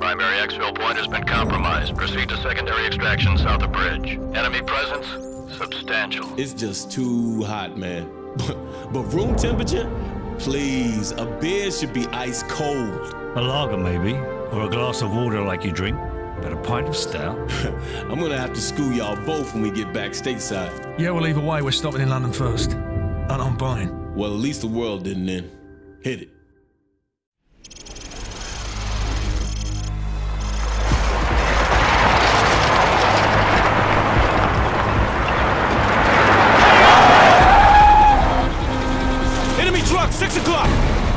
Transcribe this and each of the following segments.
Primary exfil point has been compromised. Proceed to secondary extraction south of bridge. Enemy presence? Substantial. It's just too hot, man. But room temperature? Please, a beer should be ice cold. A lager, maybe. Or a glass of water like you drink. But a pint of stout? I'm gonna have to school y'all both when we get back stateside. Yeah, well, either way, we're stopping in London first. And I'm buying. Well, at least the world didn't end. Hit it. Enemy truck, 6 o'clock!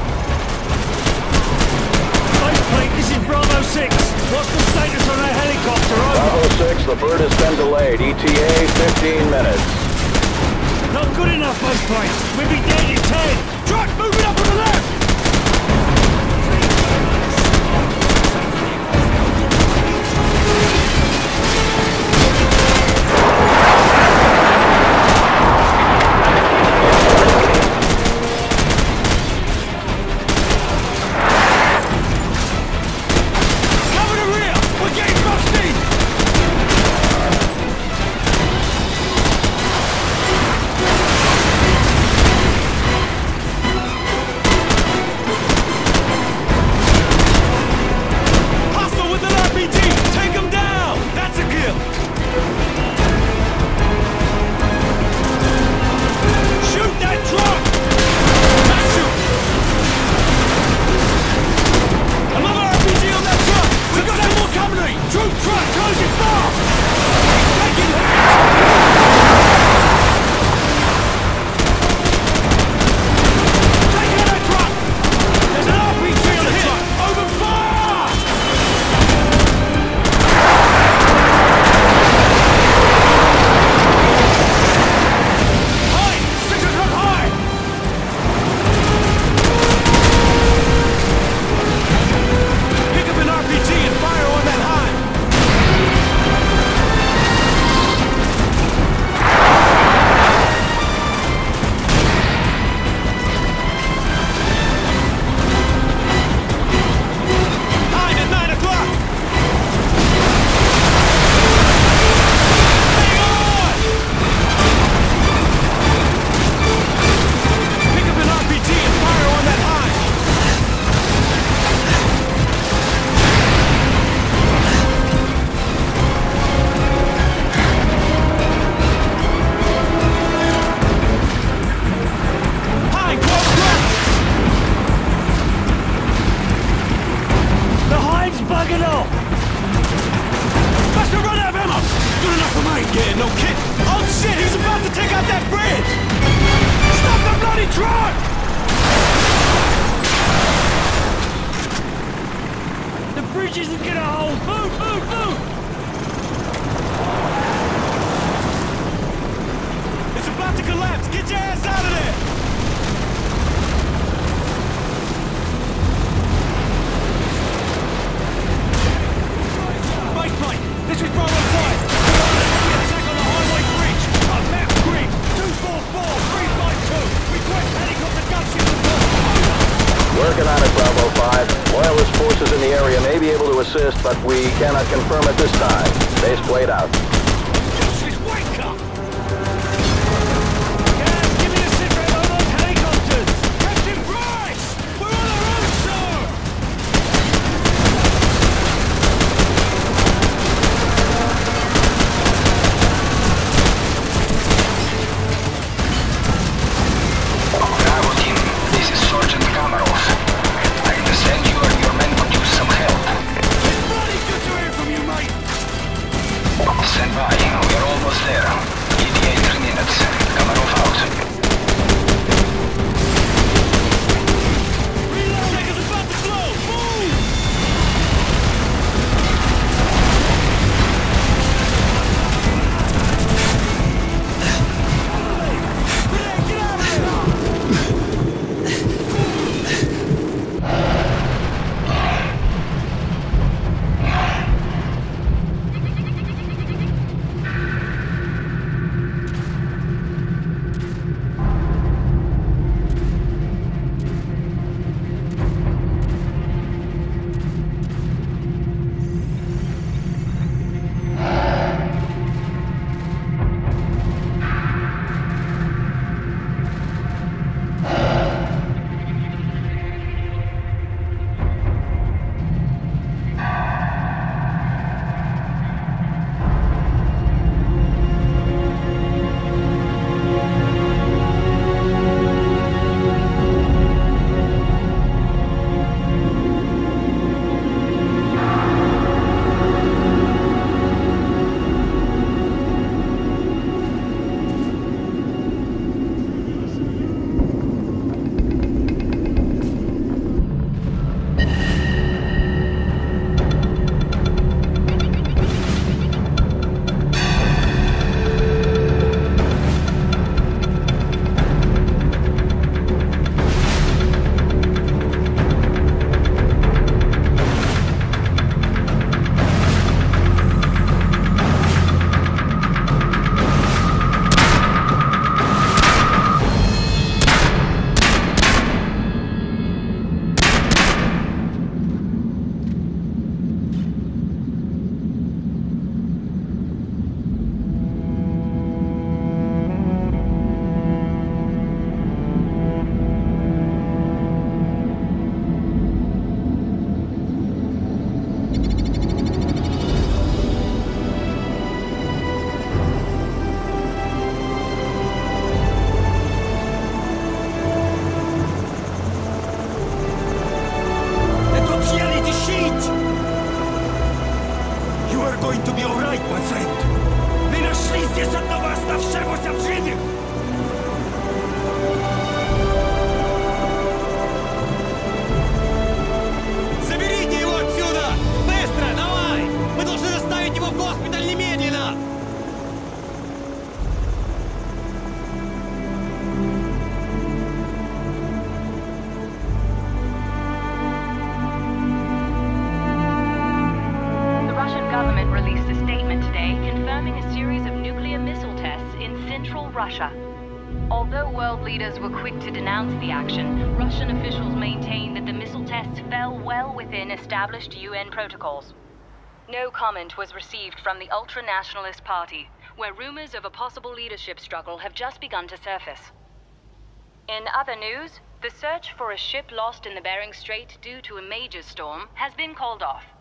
Faceplate, this is Bravo 6. What's the status on our helicopter? Over. Bravo 6, the bird has been delayed. ETA 15 minutes. Not good enough, faceplate. We'll be dead in 10. Truck, moving up on the left! Working on it, Bravo 5. Loyalist forces in the area may be able to assist, but we cannot confirm at this time. Base plate out. Wake up! Guys, give me a sit rep on those helicopters! Captain Price! We're on our own, sir! Bravo team, this is Sergeant Kamarov. I understand you and your men could use some help. It's bloody good to hear from you, mate! Stand by. going to be alright, my friend. Мы нашли здесь одного оставшегося в живых! Заберите его отсюда! Быстро, давай! Мы должны доставить его в госпиталь немедленно! The Russian government released a statement today confirming a series of nuclear missile tests in central Russia. Although world leaders were quick to denounce the action, Russian officials maintain that the missile tests fell well within established UN protocols. No comment was received from the ultra-nationalist party, where rumors of a possible leadership struggle have just begun to surface. In other news, the search for a ship lost in the Bering Strait due to a major storm has been called off.